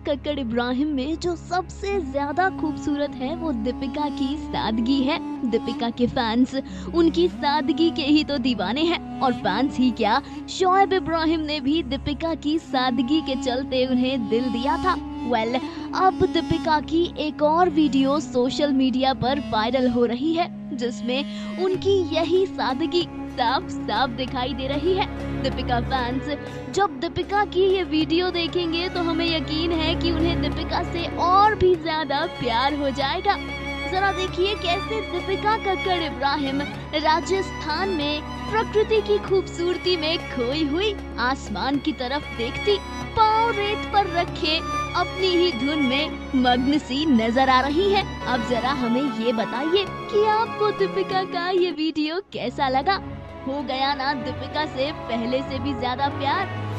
कक्कड़ इब्राहिम में जो सबसे ज्यादा खूबसूरत है वो दीपिका की सादगी है। दीपिका के फैंस उनकी सादगी के ही तो दीवाने हैं, और फैंस ही क्या, शोएब इब्राहिम ने भी दीपिका की सादगी के चलते उन्हें दिल दिया था। अब दीपिका की एक और वीडियो सोशल मीडिया पर वायरल हो रही है, जिसमें उनकी यही सादगी साफ साफ दिखाई दे रही है। दीपिका फैंस जब दीपिका की ये वीडियो देखेंगे तो हमें यकीन है कि उन्हें दीपिका से और भी ज्यादा प्यार हो जाएगा। जरा देखिए कैसे दीपिका कक्कड़ इब्राहिम राजस्थान में प्रकृति की खूबसूरती में खोई हुई आसमान की तरफ देखती, पाँव रेत पर रखे अपनी ही धुन में मग्न सी नजर आ रही है। अब जरा हमें ये बताइए कि आपको दीपिका का ये वीडियो कैसा लगा? हो गया ना दीपिका से पहले से भी ज्यादा प्यार?